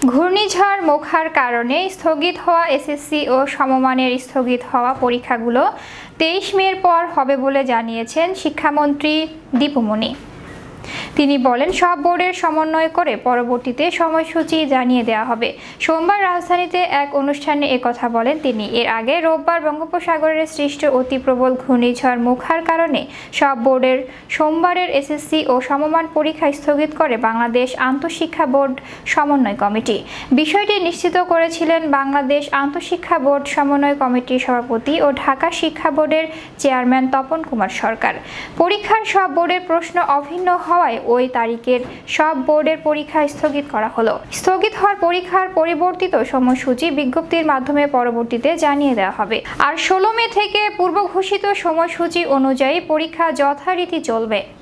ঘূর্ণিঝড় মোখার কারণে স্থগিত হওয়া এসএসসি ও সমমানের স্থগিত হওয়া পরীক্ষাগুলো 23 মের পর হবে বলে জানিয়েছেন শিক্ষামন্ত্রী দীপুমনি। তিনি বলেন, সব বোর্ডের সমন্বয় করে পরবর্তীতে সময়সূচি জানিয়ে দেওয়া হবে। সোমবার রাজধানীতে এক অনুষ্ঠানে একথা বলেন তিনি। এর আগে রোববার বঙ্গোপসাগরের সৃষ্ট অতি প্রবল ঘূর্ণিঝড় মোখার কারণে সব বোর্ডের সোমবারের এসএসসি ও সমমান পরীক্ষা স্থগিত করে বাংলাদেশ আন্তঃশিক্ষা বোর্ড সমন্বয় কমিটি। বিষয়টি নিশ্চিত করেছিলেন বাংলাদেশ আন্তঃশিক্ষা বোর্ড সমন্বয় কমিটির সভাপতি ও ঢাকা শিক্ষা বোর্ডের চেয়ারম্যান তপন কুমার সরকার। পরীক্ষার সব বোর্ডের প্রশ্ন অভিন্ন হওয়ায় ওই তারিখের সব বোর্ডের পরীক্ষা স্থগিত করা হলো। স্থগিত হওয়ার পরীক্ষার পরিবর্তিত সময়সূচি বিজ্ঞপ্তির মাধ্যমে পরবর্তীতে জানিয়ে দেওয়া হবে। আর 16 মে থেকে পূর্ব ঘোষিত সময়সূচি অনুযায়ী পরীক্ষা যথারীতি চলবে।